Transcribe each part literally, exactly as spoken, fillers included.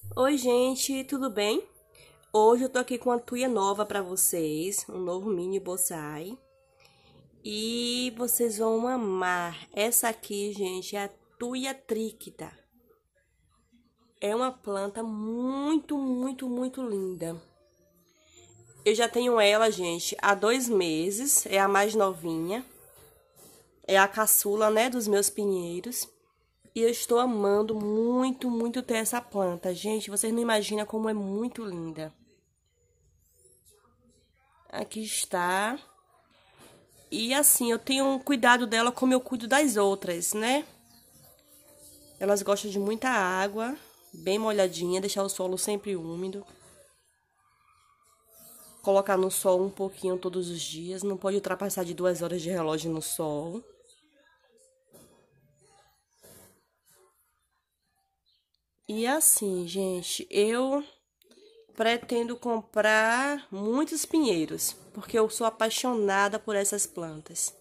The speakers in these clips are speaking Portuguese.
Oi, gente, tudo bem? Hoje eu tô aqui com uma tuia nova pra vocês, um novo mini bonsai. E vocês vão amar. Essa aqui, gente, é a tuia tríquita. É uma planta muito, muito, muito linda. Eu já tenho ela, gente, há dois meses, é a mais novinha. É a caçula, né, dos meus pinheiros. E eu estou amando muito, muito ter essa planta. Gente, vocês não imaginam como é muito linda. Aqui está. E assim, eu tenho um cuidado dela como eu cuido das outras, né? Elas gostam de muita água, bem molhadinha, deixar o solo sempre úmido. Colocar no sol um pouquinho todos os dias, não pode ultrapassar de duas horas de relógio no sol. E assim, gente, eu pretendo comprar muitos pinheiros, porque eu sou apaixonada por essas plantas.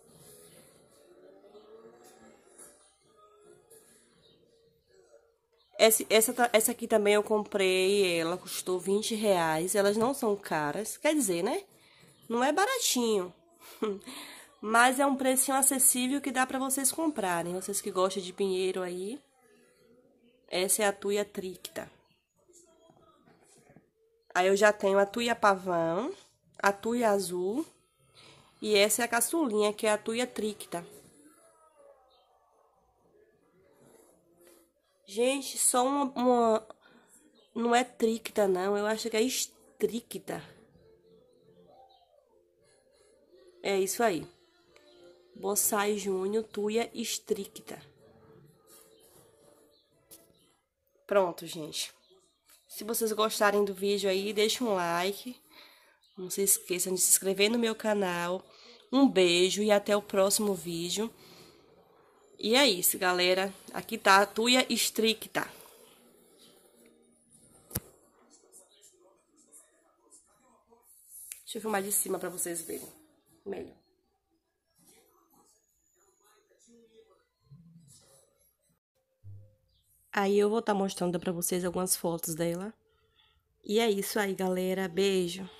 Essa, essa, essa aqui também eu comprei, ela custou vinte reais, elas não são caras, quer dizer, né? Não é baratinho, mas é um precinho acessível que dá pra vocês comprarem, vocês que gostam de pinheiro aí. Essa é a tuia tríquita. Aí eu já tenho a tuia pavão, a tuia azul e essa é a caçulinha, que é a tuia tríquita. Gente, só uma, uma... Não é tríquita, não. Eu acho que é estricta. É isso aí. Bonsai Júnior, tuia estricta. Pronto, gente. Se vocês gostarem do vídeo aí, deixa um like. Não se esqueçam de se inscrever no meu canal. Um beijo e até o próximo vídeo. E é isso, galera. Aqui tá a tuia estricta. Deixa eu filmar de cima pra vocês verem melhor. Aí eu vou estar tá mostrando pra vocês algumas fotos dela. E é isso aí, galera. Beijo.